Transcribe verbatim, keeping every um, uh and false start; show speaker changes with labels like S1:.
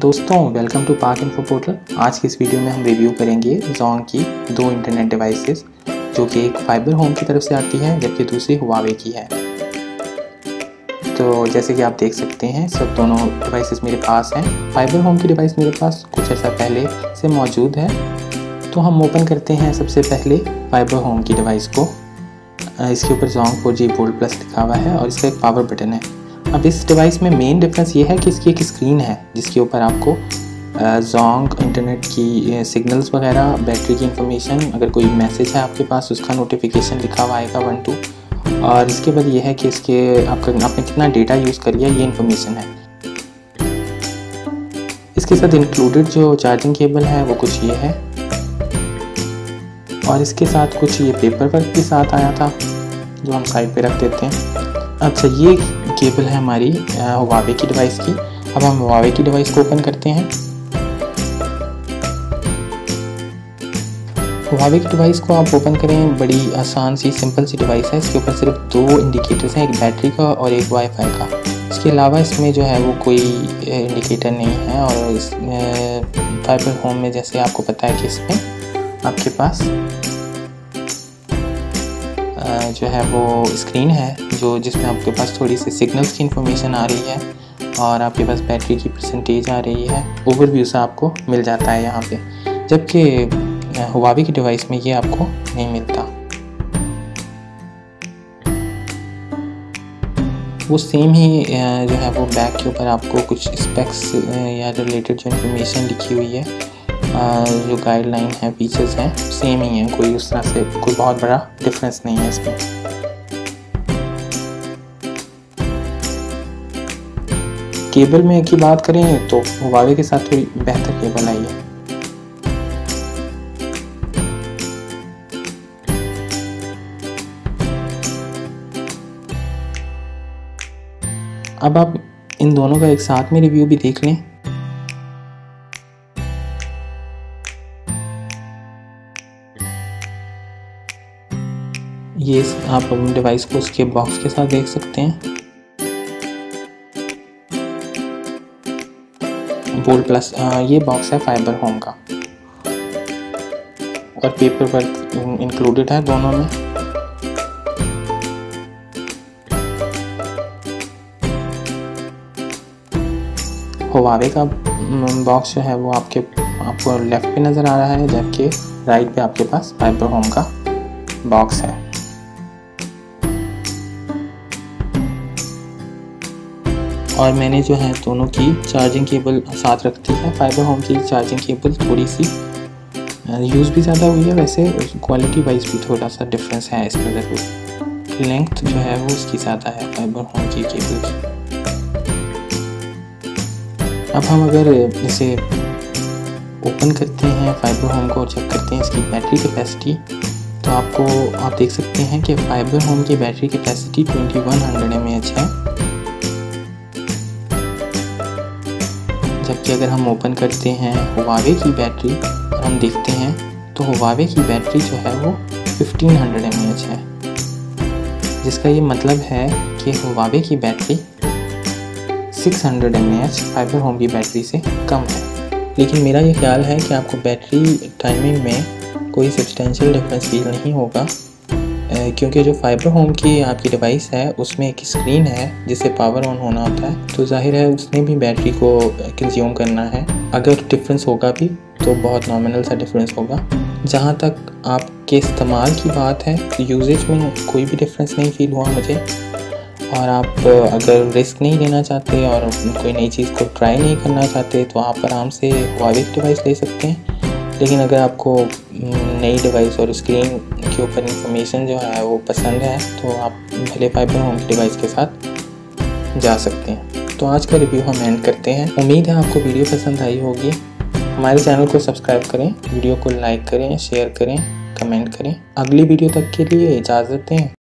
S1: दोस्तों welcome to Pak info portal. आज की इस वीडियो में हम रिव्यू करेंगे जोंग की दो इंटरनेट डिवाइसेस, जो कि एक फाइबर होम की तरफ से आती है जबकि दूसरी हुआवे की है। तो जैसे कि आप देख सकते हैं सब दोनों डिवाइसेस मेरे पास हैं। फाइबर होम की डिवाइस मेरे पास कुछ अर्सा पहले से मौजूद है। तो हम ओपन करते हैं सबसे पहले फाइबर होम की डिवाइस को। इसके ऊपर Zong four G bolt plus लिखा हुआ है और इसका एक पावर बटन है। अब इस डिवाइस में मेन डिफरेंस ये है कि इसकी एक स्क्रीन है जिसके ऊपर आपको जोंग इंटरनेट की सिग्नल्स वगैरह, बैटरी की इंफॉर्मेशन, अगर कोई मैसेज है आपके पास उसका नोटिफिकेशन लिखा हुआ आएगा वन टू, और इसके बाद ये है कि इसके आपका आपने कितना डेटा यूज़ कर लिया ये इन्फॉर्मेशन है। इसके साथ इंक्लूडेड जो चार्जिंग केबल है वो कुछ ये है, और इसके साथ कुछ ये पेपर वर्क भी साथ आया था जो हम साइड पे रख देते हैं। अच्छा, ये केबल है हमारी हुआवे की डिवाइस की। अब हम हुआवे की डिवाइस को ओपन करते हैं। हुआवे की डिवाइस को आप ओपन करें, बड़ी आसान सी सिंपल सी डिवाइस है। इसके ऊपर सिर्फ दो इंडिकेटर्स हैं, एक बैटरी का और एक वाईफाई का। इसके अलावा इसमें जो है वो कोई इंडिकेटर नहीं है। और इस फाइबर होम में जैसे आपको पता है कि इसमें आपके पास जो है वो स्क्रीन है जो जिसमें आपके पास थोड़ी सी सिग्नल्स की इंफॉर्मेशन आ रही है और आपके पास बैटरी की परसेंटेज आ रही है। ओवरव्यू से आपको मिल जाता है यहाँ पे, जबकि हुआवे की डिवाइस में ये आपको नहीं मिलता। वो सेम ही जो है वो बैक के ऊपर आपको कुछ स्पेक्स या रिलेटेड जो इन्फॉर्मेशन लिखी हुई है, जो गाइडलाइन है, फीचर्स हैं, सेम ही है। कोई उस तरह से कोई बहुत बड़ा डिफरेंस नहीं है इसमें। केबल में की बात करें तो हुआवे के साथ थोड़ी बेहतर केबल आई है। अब आप इन दोनों का एक साथ में रिव्यू भी देख लें। ये आप अपनी डिवाइस को उसके बॉक्स के साथ देख सकते हैं। बोल्ड प्लस ये बॉक्स है फाइबर होम का, और पेपर वर्क इंक्लूडेड है दोनों में। हुआवे का बॉक्स जो है वो आपके आपको लेफ्ट पे नज़र आ रहा है, जबकि राइट पे आपके पास फाइबर होम का बॉक्स है। और मैंने जो है दोनों की चार्जिंग केबल साथ रखती है। फाइबर होम की चार्जिंग केबल थोड़ी सी यूज़ भी ज़्यादा हुई है, वैसे क्वालिटी वाइज भी थोड़ा सा डिफरेंस है इसमें ज़रूर। लेंथ जो है वो उसकी ज़्यादा है फाइबर होम की केबल की। अब हम अगर इसे ओपन करते हैं फाइबर होम को और चेक करते हैं इसकी बैटरी कैपेसिटी, तो आपको आप देख सकते हैं कि फाइबर होम की battery capacity twenty one hundred M A H है, जबकि अगर हम ओपन करते हैं हुआवे की बैटरी और हम देखते हैं तो हुआवे की बैटरी जो है वो fifteen hundred M A H है, जिसका ये मतलब है कि हुआवे की battery six hundred M A H fiber home की बैटरी से कम है। लेकिन मेरा ये ख्याल है कि आपको बैटरी टाइमिंग में कोई सब्सटेंशियल डिफरेंस फील नहीं होगा, क्योंकि जो फाइबर होम की आपकी डिवाइस है उसमें एक स्क्रीन है जिससे पावर ऑन होना होता है, तो जाहिर है उसने भी बैटरी को कंज्यूम करना है। अगर डिफरेंस होगा भी तो बहुत नॉमिनल सा डिफरेंस होगा। जहाँ तक आपके इस्तेमाल की बात है तो यूजेज में कोई भी डिफरेंस नहीं फील हुआ मुझे। और आप अगर रिस्क नहीं लेना चाहते और कोई नई चीज़ को ट्राई नहीं करना चाहते तो आप आराम से हुआवे की डिवाइस ले सकते हैं। लेकिन अगर आपको नई डिवाइस और स्क्रीन के ऊपर इंफॉर्मेशन जो है वो पसंद है तो आप भले फाइबर होम की डिवाइस के साथ जा सकते हैं। तो आज का रिव्यू हम एंड करते हैं। उम्मीद है आपको वीडियो पसंद आई होगी। हमारे चैनल को सब्सक्राइब करें, वीडियो को लाइक करें, शेयर करें, कमेंट करें। अगली वीडियो तक के लिए इजाज़त दें।